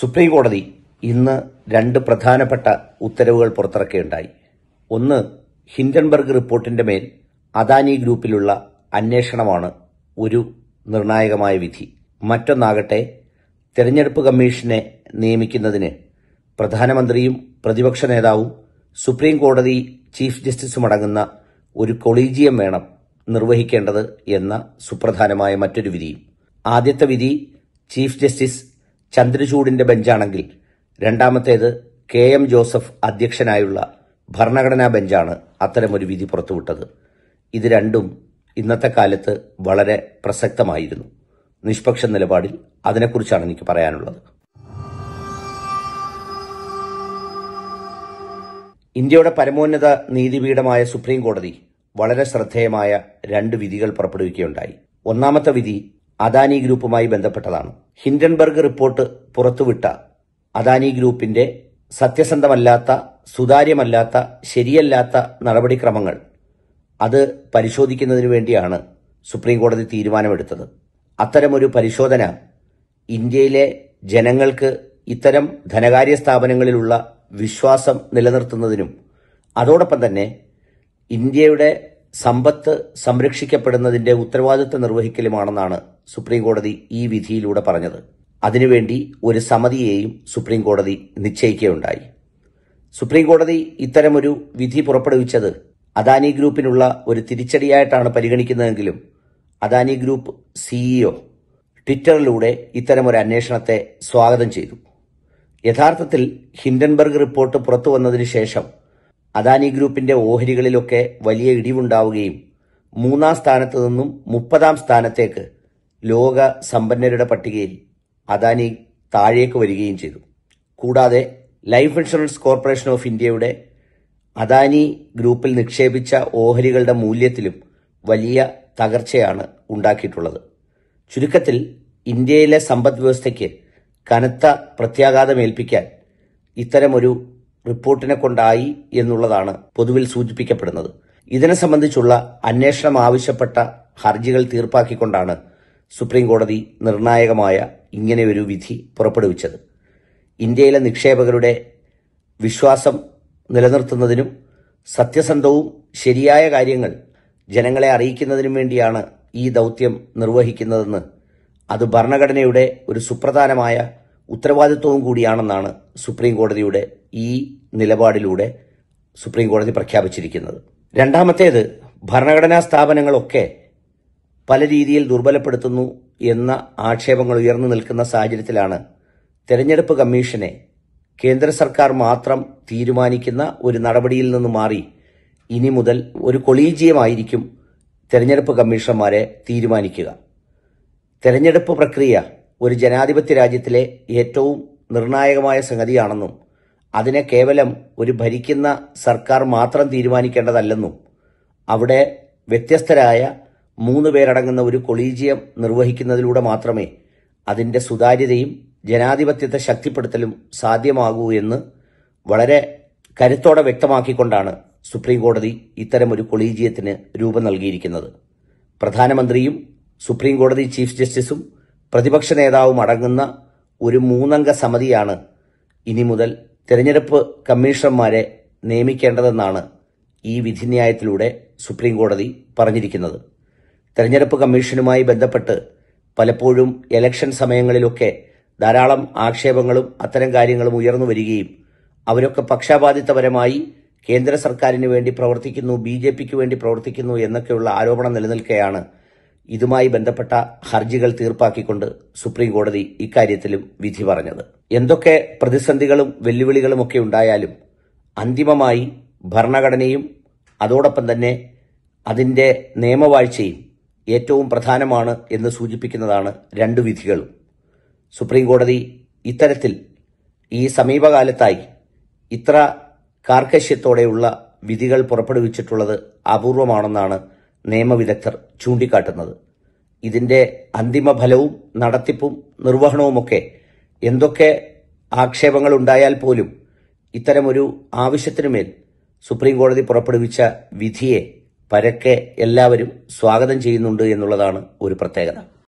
Supreme കോടതി ഇന്ന് രണ്ട് പ്രധാനപ്പെട്ട ഉത്തരവുകൾ പുറത്തിറക്കുകയുണ്ടായി. ഒന്ന്, ഹിൻഡൻബർഗ് റിപ്പോർട്ടിന്റെ മേൽ അദാനി ഗ്രൂപ്പിലുള്ള അന്വേഷണമാണ് ഒരു നിർണായകമായ വിധി. മറ്റൊന്നാകട്ടെ, തെരഞ്ഞെടുപ്പ് കമ്മീഷനെ നിയമിക്കുന്നതിന് പ്രധാനമന്ത്രിയും പ്രതിപക്ഷ നേതാവും സുപ്രീം കോടതി ചീഫ് ജസ്റ്റിസുമടങ്ങുന്ന ഒരു കൊളീജിയം വേണം നിർവഹിക്കേണ്ടത് എന്ന സുപ്രധാനമായ മറ്റൊരു വിധിയും. ആദ്യത്തെ വിധി ചീഫ് ജസ്റ്റിസ് ചന്ദ്രചൂഡിന്റെ ബെഞ്ചാണെങ്കിൽ രണ്ടാമത്തേത് KM ജോസഫ് അധ്യക്ഷനായുള്ള ഭരണഘടനാ ബെഞ്ചാണ് അത്തരമൊരു വിധി പുറത്തുവിട്ടത്. ഇത് രണ്ടും ഇന്നത്തെ കാലത്ത് വളരെ പ്രസക്തമായിരുന്നു. നിഷ്പക്ഷ നിലപാടിൽ അതിനെക്കുറിച്ചാണ് എനിക്ക് പറയാനുള്ളത്. ഇന്ത്യയുടെ പരമോന്നത നീതിപീഠമായ സുപ്രീം കോടതി വളരെ ശ്രദ്ധേയമായ രണ്ട് വിധികൾ പുറപ്പെടുവിക്കുകയുണ്ടായി. ഒന്നാമത്തെ വിധി അദാനി ഗ്രൂപ്പുമായി ബന്ധപ്പെട്ടതാണ്. ഹിൻഡൻബർഗ് റിപ്പോർട്ട് പുറത്തുവിട്ട അദാനി ഗ്രൂപ്പിന്റെ സത്യസന്ധമല്ലാത്ത, സുതാര്യമല്ലാത്ത, ശരിയല്ലാത്ത നടപടിക്രമങ്ങൾ അത് പരിശോധിക്കുന്നതിനു വേണ്ടിയാണ് സുപ്രീം കോടതി തീരുമാനമെടുത്തത്. അത്തരമൊരു പരിശോധന ഇന്ത്യയിലെ ജനങ്ങൾക്ക് ഇത്തരം ധനകാര്യ സ്ഥാപനങ്ങളിലുള്ള വിശ്വാസം നിലനിർത്തുന്നതിനും അതോടൊപ്പം തന്നെ ഇന്ത്യയുടെ സമ്പത്ത് സംരക്ഷിക്കപ്പെടുന്നതിന്റെ ഉത്തരവാദിത്വം നിർവഹിക്കലുമാണെന്നാണ് സുപ്രീം കോടതി ഈ വിധിയിലൂടെ പറഞ്ഞത്. അതിനുവേണ്ടി ഒരു സമിതിയെയും സുപ്രീം കോടതി നിശ്ചയിക്കുകയുണ്ടായി. സുപ്രീം കോടതി ഇത്തരമൊരു വിധി പുറപ്പെടുവിച്ചത് അദാനി ഗ്രൂപ്പിനുള്ള ഒരു തിരിച്ചടിയായിട്ടാണ് പരിഗണിക്കുന്നതെങ്കിലും അദാനി ഗ്രൂപ്പ് CEO ട്വിറ്ററിലൂടെ ഇത്തരമൊരു അന്വേഷണത്തെ സ്വാഗതം ചെയ്തു. യഥാർത്ഥത്തിൽ ഹിൻഡൻബർഗ് റിപ്പോർട്ട് പുറത്തുവന്നതിനു ശേഷം അദാനി ഗ്രൂപ്പിന്റെ ഓഹരികളിലൊക്കെ വലിയ ഇടിവുണ്ടാവുകയും 3-ാം സ്ഥാനത്ത് നിന്നും 30-ാം സ്ഥാനത്തേക്ക് ലോക സമ്പന്നരുടെ പട്ടികയിൽ അദാനി താഴേക്ക് വരികയും ചെയ്തു. കൂടാതെ ലൈഫ് ഇൻഷുറൻസ് കോർപ്പറേഷൻ ഓഫ് ഇന്ത്യയുടെ അദാനി ഗ്രൂപ്പിൽ നിക്ഷേപിച്ച ഓഹരികളുടെ മൂല്യത്തിലും വലിയ തകർച്ചയാണ് ഉണ്ടാക്കിയിട്ടുള്ളത്. ചുരുക്കത്തിൽ ഇന്ത്യയിലെ സമ്പദ് വ്യവസ്ഥയ്ക്ക് കനത്ത പ്രത്യാഘാതമേൽപ്പിക്കാൻ ഇത്തരമൊരു റിപ്പോർട്ടിനെ കൊണ്ടായി എന്നുള്ളതാണ് പൊതുവിൽ സൂചിപ്പിക്കപ്പെടുന്നത്. ഇതിനെ സംബന്ധിച്ചുള്ള അന്വേഷണം ആവശ്യപ്പെട്ട ഹർജികൾ തീർപ്പാക്കിക്കൊണ്ടാണ് സുപ്രീം കോടതി നിർണായകമായ ഇങ്ങനെയൊരു വിധി പുറപ്പെടുവിച്ചത്. ഇന്ത്യയിലെ നിക്ഷേപകരുടെ വിശ്വാസം നിലനിർത്തുന്നതിനും സത്യസന്ധവും ശരിയായ കാര്യങ്ങൾ ജനങ്ങളെ അറിയിക്കുന്നതിനും വേണ്ടിയാണ് ഈ ദൗത്യം നിർവഹിക്കുന്നതെന്ന്, അത് ഭരണഘടനയുടെ ഒരു സുപ്രധാനമായ ഉത്തരവാദിത്വവും കൂടിയാണെന്നാണ് സുപ്രീം കോടതിയുടെ ഈ നിലപാടിലൂടെ സുപ്രീം കോടതി പ്രഖ്യാപിച്ചിരിക്കുന്നത്. രണ്ടാമത്തേത്, ഭരണഘടനാ സ്ഥാപനങ്ങളൊക്കെ പല രീതിയിൽ ദുർബലപ്പെടുത്തുന്നു എന്ന ആക്ഷേപങ്ങൾ ഉയർന്നു നിൽക്കുന്ന സാഹചര്യത്തിലാണ് തെരഞ്ഞെടുപ്പ് കമ്മീഷനെ കേന്ദ്ര സർക്കാർ മാത്രം തീരുമാനിക്കുന്ന ഒരു നടപടിയിൽ നിന്ന് മാറി ഇനി മുതൽ ഒരു കൊളീജിയമായിരിക്കും തെരഞ്ഞെടുപ്പ് കമ്മീഷണർമാരെ തീരുമാനിക്കുക. തെരഞ്ഞെടുപ്പ് പ്രക്രിയ ഒരു ജനാധിപത്യ രാജ്യത്തിലെ ഏറ്റവും നിർണായകമായ സംഗതിയാണെന്നും അതിനെ കേവലം ഒരു ഭരിക്കുന്ന സർക്കാർ മാത്രം തീരുമാനിക്കേണ്ടതല്ലെന്നും അവിടെ വ്യത്യസ്തരായ 3 പേരടങ്ങുന്ന ഒരു കൊളീജിയം നിർവഹിക്കുന്നതിലൂടെ മാത്രമേ അതിന്റെ സുതാര്യതയും ജനാധിപത്യത്തെ ശക്തിപ്പെടുത്തലും സാധ്യമാകൂ എന്ന് വളരെ കരുത്തോടെ വ്യക്തമാക്കിക്കൊണ്ടാണ് സുപ്രീം കോടതി ഇത്തരമൊരു കൊളീജിയത്തിന് രൂപം നൽകിയിരിക്കുന്നത്. പ്രധാനമന്ത്രിയും സുപ്രീം കോടതി ചീഫ് ജസ്റ്റിസും പ്രതിപക്ഷ നേതാവും അടങ്ങുന്ന ഒരു 3-അംഗ സമിതിയാണ് ഇനി മുതൽ തെരഞ്ഞെടുപ്പ് കമ്മീഷണർമാരെ നിയമിക്കേണ്ടതെന്നാണ് ഈ വിധിന്യായത്തിലൂടെ സുപ്രീം കോടതി പറഞ്ഞിരിക്കുന്നത്. തെരഞ്ഞെടുപ്പ് കമ്മീഷനുമായി ബന്ധപ്പെട്ട് പലപ്പോഴും ഇലക്ഷൻ സമയങ്ങളിലൊക്കെ ധാരാളം ആക്ഷേപങ്ങളും അത്തരം കാര്യങ്ങളും ഉയർന്നു വരികയും അവരൊക്കെ പക്ഷാപാതിത്വപരമായി കേന്ദ്ര സർക്കാരിന് വേണ്ടി പ്രവർത്തിക്കുന്നു, BJPക്ക് വേണ്ടി പ്രവർത്തിക്കുന്നു എന്നൊക്കെയുള്ള ആരോപണം നിലനിൽക്കെയാണ് ഇതുമായി ബന്ധപ്പെട്ട ഹർജികൾ തീർപ്പാക്കിക്കൊണ്ട് സുപ്രീം കോടതി ഇക്കാര്യത്തിലും വിധി പറഞ്ഞത്. എന്തൊക്കെ പ്രതിസന്ധികളും വെല്ലുവിളികളുമൊക്കെ ഉണ്ടായാലും അന്തിമമായി ഭരണഘടനയും അതോടൊപ്പം തന്നെ അതിന്റെ നിയമവാഴ്ചയും ഏറ്റവും പ്രധാനമാണ് എന്ന് സൂചിപ്പിക്കുന്നതാണ് രണ്ട് വിധികളും. സുപ്രീം കോടതി ഇത്തരത്തിൽ ഈ സമീപകാലത്തായി ഇത്ര കാർക്കശ്യത്തോടെയുള്ള വിധികൾ പുറപ്പെടുവിച്ചിട്ടുള്ളത് അപൂർവമാണെന്നാണ് നിയമവിദഗ്ധർ ചൂണ്ടിക്കാട്ടുന്നത്. ഇതിന്റെ അന്തിമ ഫലവും നടത്തിപ്പും നിർവഹണവുമൊക്കെ എന്തൊക്കെ ആക്ഷേപങ്ങൾ ഉണ്ടായാൽ പോലും ഇത്തരമൊരു ആവശ്യത്തിനുമേൽ സുപ്രീം കോടതി പുറപ്പെടുവിച്ച വിധിയെ പരക്കെ എല്ലാവരും സ്വാഗതം ചെയ്യുന്നുണ്ട് എന്നുള്ളതാണ് ഒരു പ്രത്യേകത.